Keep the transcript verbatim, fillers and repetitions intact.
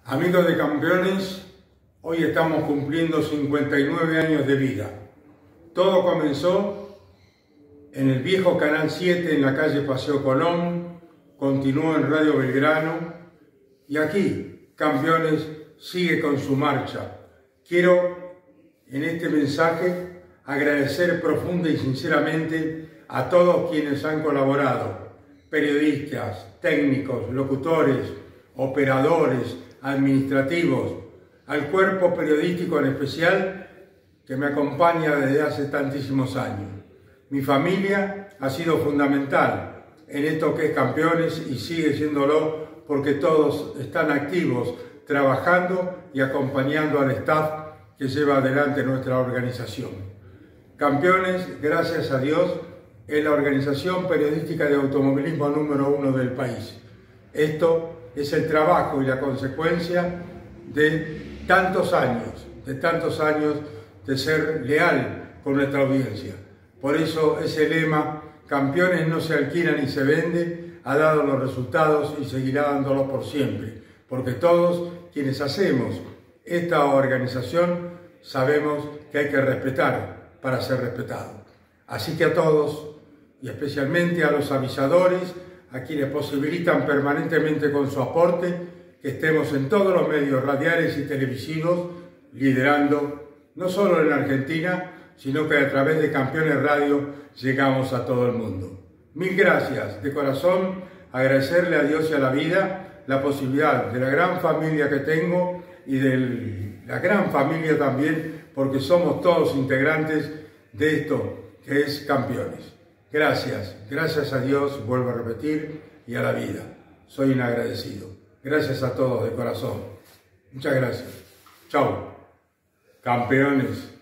Amigos de Campeones, hoy estamos cumpliendo cincuenta y nueve años de vida. Todo comenzó en el viejo Canal siete en la calle Paseo Colón, continuó en Radio Belgrano y aquí Campeones sigue con su marcha. Quiero en este mensaje agradecer profunda y sinceramente a todos quienes han colaborado, periodistas, técnicos, locutores, operadores, administrativos, al cuerpo periodístico en especial que me acompaña desde hace tantísimos años. Mi familia ha sido fundamental en esto que es Campeones y sigue siéndolo porque todos están activos, trabajando y acompañando al staff que lleva adelante nuestra organización. Campeones, gracias a Dios, es la organización periodística de automovilismo número uno del país. Esto es el trabajo y la consecuencia de tantos años, de tantos años de ser leal con nuestra audiencia. Por eso ese lema, Campeones no se alquila ni se vende, ha dado los resultados y seguirá dándolos por siempre, porque todos quienes hacemos esta organización sabemos que hay que respetar para ser respetado. Así que a todos, y especialmente a los avisadores, a quienes posibilitan permanentemente con su aporte que estemos en todos los medios radiales y televisivos liderando, no solo en Argentina, sino que a través de Campeones Radio llegamos a todo el mundo. Mil gracias, de corazón, agradecerle a Dios y a la vida la posibilidad de la gran familia que tengo y de la gran familia también, porque somos todos integrantes de esto que es Campeones. Gracias, gracias a Dios, vuelvo a repetir, y a la vida. Soy un agradecido. Gracias a todos de corazón. Muchas gracias. Chau. Campeones.